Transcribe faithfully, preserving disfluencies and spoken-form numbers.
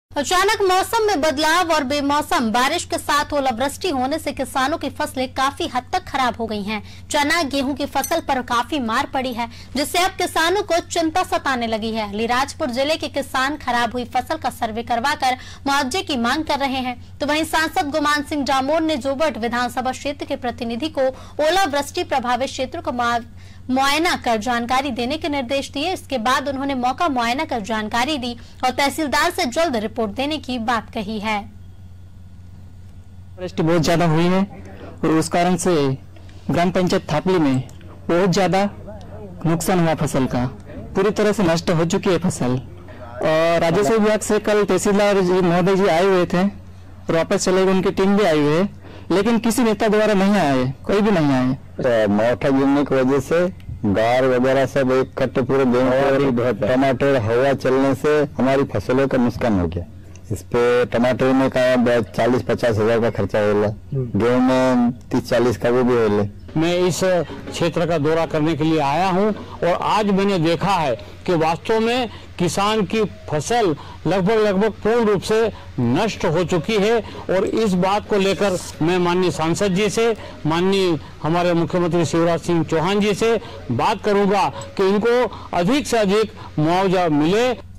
अचानक मौसम में बदलाव और बेमौसम बारिश के साथ ओलावृष्टि होने से किसानों की फसलें काफी हद तक खराब हो गई हैं। चना गेहूं की फसल पर काफी मार पड़ी है, जिससे अब किसानों को चिंता सताने लगी है। अलीराजपुर जिले के किसान खराब हुई फसल का सर्वे करवाकर मुआवजे की मांग कर रहे हैं, तो वहीं सांसद गुमान सिंह जामोद ने जोबट विधानसभा क्षेत्र के प्रतिनिधि को ओलावृष्टि प्रभावित क्षेत्रों का मुआयना कर जानकारी देने के निर्देश दिए। इसके बाद उन्होंने मौका मुआयना कर जानकारी दी और तहसीलदार से जल्द रिपोर्ट देने की बात कही है। वृष्टि बहुत ज्यादा हुई है और उस कारण से ग्राम पंचायत थापली में बहुत ज्यादा नुकसान हुआ, फसल का पूरी तरह से नष्ट हो चुकी है फसल। और राजस्व विभाग से कल तहसीलदार जी महोदय जी आए हुए थे और वापस चले गए, उनकी टीम भी आई हुई है, लेकिन किसी नेता द्वारा नहीं आए, कोई भी नहीं आए। तो मोटा गिरने की वजह से गार वगैरह सब एक कट्टे पूरे गेहूं, टमाटर हवा चलने से हमारी फसलों का नुकसान हो गया। इस पे टमाटर में का चालीस पचास हजार का खर्चा हो रहा, गेहूं में तीस चालीस का वो भी हो रहा। मैं इस क्षेत्र का दौरा करने के लिए आया हूं और आज मैंने देखा है कि वास्तव में किसान की फसल लगभग लगभग पूर्ण रूप से नष्ट हो चुकी है। और इस बात को लेकर मैं माननीय सांसद जी से, माननीय हमारे मुख्यमंत्री शिवराज सिंह चौहान जी से बात करूंगा कि इनको अधिक से अधिक मुआवजा मिले।